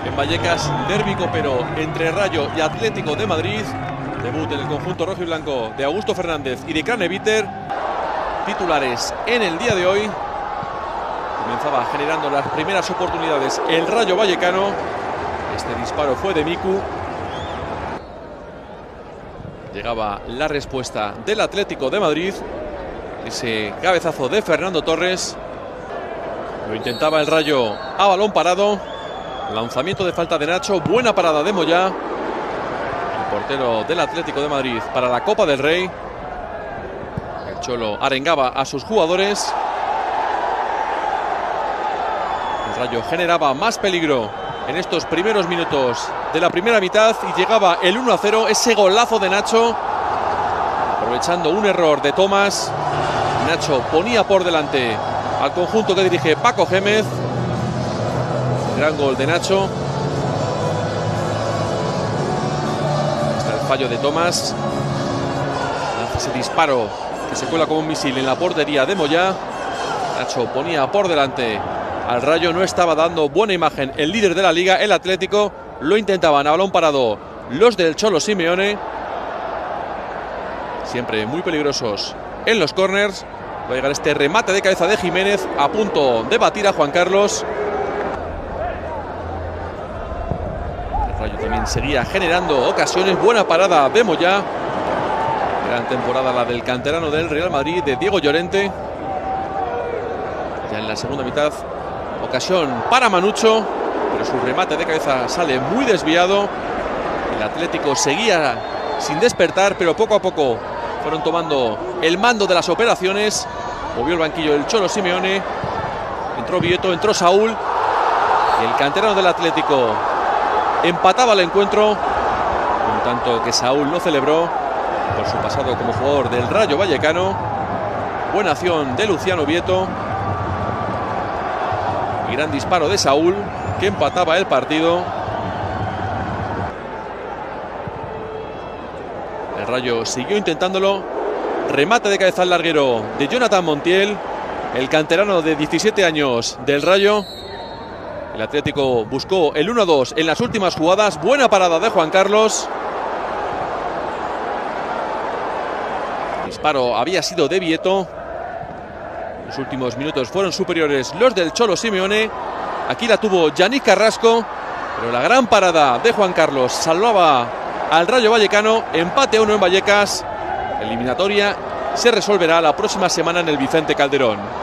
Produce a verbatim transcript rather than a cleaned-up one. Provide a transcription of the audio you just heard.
en Vallecas, derbi copero entre Rayo y Atlético de Madrid. Debut en el conjunto rojo y blanco de Augusto Fernández y de Craneviter. Titulares en el día de hoy. Comenzaba generando las primeras oportunidades el Rayo Vallecano. Este disparo fue de Miku. Llegaba la respuesta del Atlético de Madrid. Ese cabezazo de Fernando Torres. Lo intentaba el Rayo a balón parado. Lanzamiento de falta de Nacho. Buena parada de Moyá. El portero del Atlético de Madrid para la Copa del Rey. El Cholo arengaba a sus jugadores. El Rayo generaba más peligro en estos primeros minutos de la primera mitad y llegaba el uno a cero. Ese golazo de Nacho. Aprovechando un error de Tomás. Nacho ponía por delante al conjunto que dirige Paco Gémez. Gran gol de Nacho. Está el fallo de Tomás. Lanza ese disparo que se cuela como un misil en la portería de Moyá. Nacho ponía por delante al Rayo. No estaba dando buena imagen el líder de la liga, el Atlético. Lo intentaban a balón parado los del Cholo Simeone. Siempre muy peligrosos en los corners. Va a llegar este remate de cabeza de Jiménez, a punto de batir a Juan Carlos. El Rayo también seguía generando ocasiones. Buena parada de Moyá. Gran temporada la del canterano del Real Madrid, de Diego Llorente. Ya en la segunda mitad, ocasión para Manucho, pero su remate de cabeza sale muy desviado. El Atlético seguía sin despertar, pero poco a poco fueron tomando el mando de las operaciones. Movió el banquillo el Cholo Simeone. Entró Vieto, entró Saúl. Y el canterano del Atlético empataba el encuentro. Un tanto que Saúl no celebró por su pasado como jugador del Rayo Vallecano. Buena acción de Luciano Vieto. Y gran disparo de Saúl, que empataba el partido. El Rayo siguió intentándolo. Remate de cabeza al larguero de Jonathan Montiel, el canterano de diecisiete años del Rayo. El Atlético buscó el uno a dos en las últimas jugadas. Buena parada de Juan Carlos. El disparo había sido de Vieto. Los últimos minutos fueron superiores los del Cholo Simeone. Aquí la tuvo Yannick Carrasco, pero la gran parada de Juan Carlos salvaba al Rayo Vallecano. Empate a uno en Vallecas. La eliminatoria se resolverá la próxima semana en el Vicente Calderón.